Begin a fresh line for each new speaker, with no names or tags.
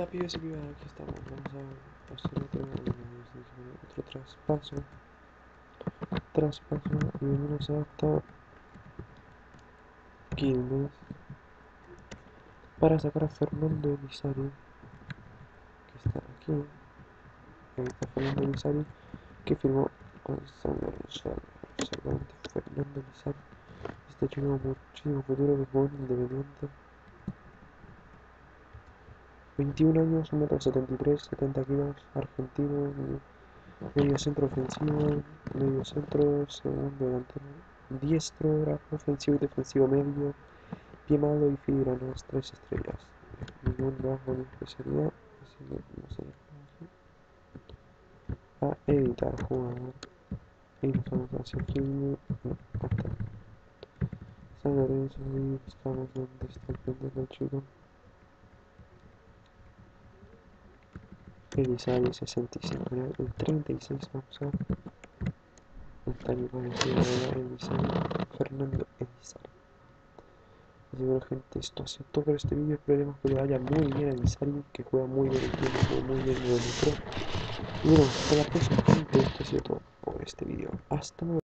pibes y pibas, aquí estamos. Vamos a hacer otro traspaso. Y venimos hasta Quilmes para sacar a Fernando Elizari, que está aquí. Ahí está Fernando Elizari, que firmó con San Lorenzo. Exactamente, Fernando Elizari. Este chico con muchísimo futuro que jugó en Independiente. 21 años, 1,73 m, 70 kilos, argentino, medio centro ofensivo, medio centro, segundo delantero, diestro, ofensivo y defensivo medio, pie malo y fibronas, 3 estrellas. Ningún bajo ni especialidad, así que vamos a editar jugador y nos vamos hacia aquí, hasta San Lorenzo y buscamos dónde está el pendejo chico. Elizari 65, el 36 vamos a ver. Está aquí parecido a Elizari, Fernando Elizari. Así que bueno, gente, esto ha sido todo por este vídeo. Esperemos que le vaya muy bien a Elizari, que juega muy bien el tiempo, juega muy bien, lo demostró. Y bueno, hasta la próxima, gente. Esto ha sido todo por este vídeo. Hasta luego.